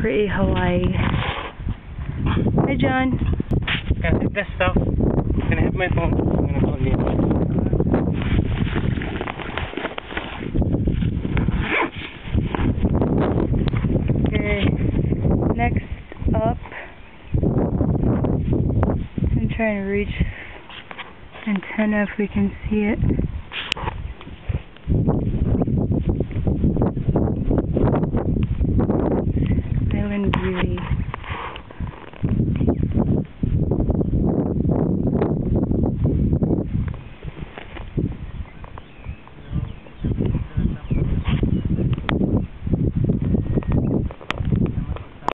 pretty Hawaii. Hi, John. Gotta hit this stuff. I'm gonna hit my phone. I'm gonna plug in. Okay, next up, I'm trying to reach antenna if we can see it.